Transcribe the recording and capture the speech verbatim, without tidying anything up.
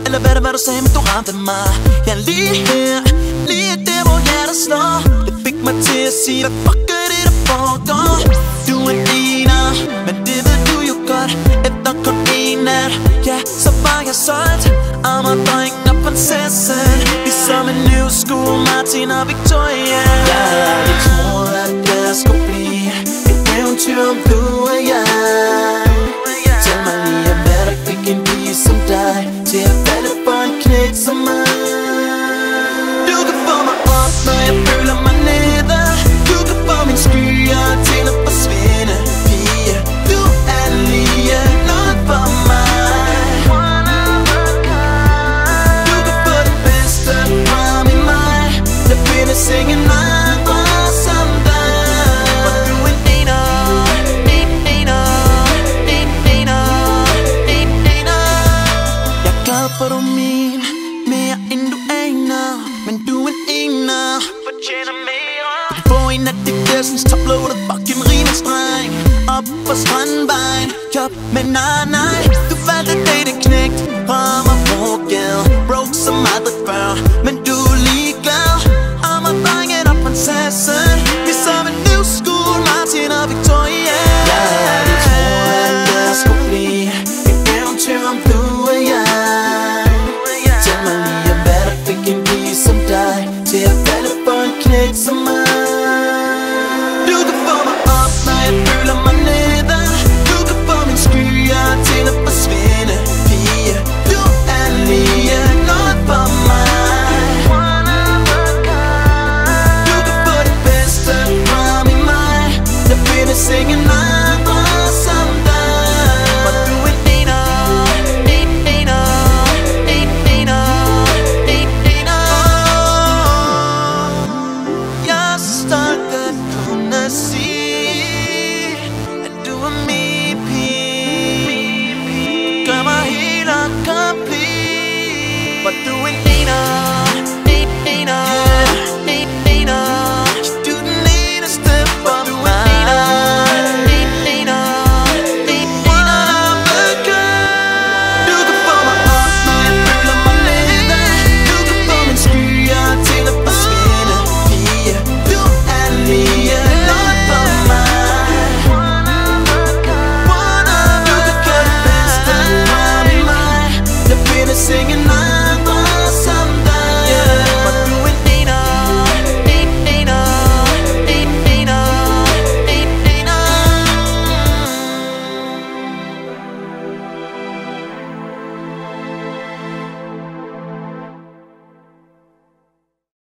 eller hvad det var du sagde, men du ramte mig. Ja, lige her, lige der hvor hjertet slår. Det fik mig til at sige, hvad fuck er det der foregår? Du er ener, men det ved du jo godt. Efter kun en nat, ja, så var jeg solgt. Ammerdrengen og prinsessen, ligesom en new school Martin og Victoria. Jeg havde aldrig troet, at det skulle blive et eventyr om du og jeg. Tæl mig lige, hvad der fik en pige som dig til at falde for en knægt som mig. Du kan få mig op, når jeg føler mig nede. Du kan få mine skyer til at forsvinde. Pige, du er lige noget for mig. Du kan få det bedste frem i mig. Der findes ingen andre som dig. For du er en ener, en ener, en ener, en ener. Jeg er glad for du er min, mere end du aner. Men du er en ener, fortjener mere. Du kan få en af de dersens toploadet fucking rimestræng. Op på strandvejen, job med nej nej. Du valgte at date en knægt fra mig på gaden, broke som aldrig før.